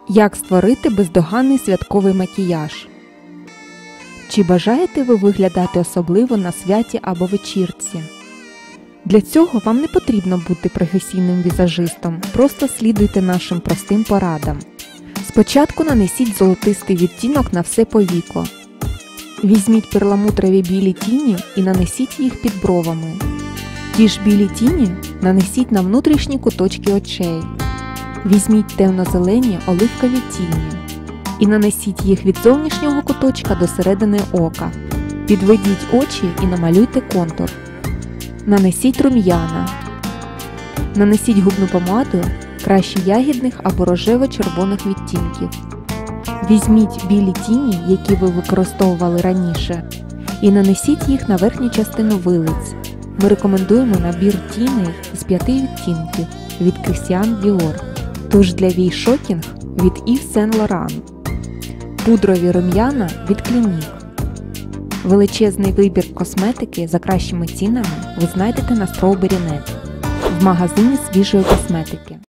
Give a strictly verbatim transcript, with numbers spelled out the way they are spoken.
Як створити бездоганний святковий макіяж? Чи бажаєте ви виглядати особливо на святі або вечірці? Для цього вам не потрібно бути професійним візажистом, просто слідуйте нашим простим порадам. Спочатку нанесіть золотистий відтінок на все повіко. Візьміть перламутрові білі тіні і нанесіть їх під бровами. Ті ж білі тіні нанесіть на внутрішні куточки очей. Візьміть темно-зелені оливкові тіні і нанесіть їх від зовнішнього куточка до середини ока. Підведіть очі і намалюйте контур. Нанесіть рум'яна. Нанесіть губну помаду, краще ягідних або рожево-червоних відтінків. Візьміть білі тіні, які ви використовували раніше, і нанесіть їх на верхню частину вилиць. Ми рекомендуємо набір тіней з п'яти відтінків від Christian Dior. Туш для вій шокінг від Yves Saint Laurent. Пудрові рум'яна від Clinique. Величезний вибір косметики за кращими цінами ви знайдете на Strawberry точка нет в магазині свіжої косметики.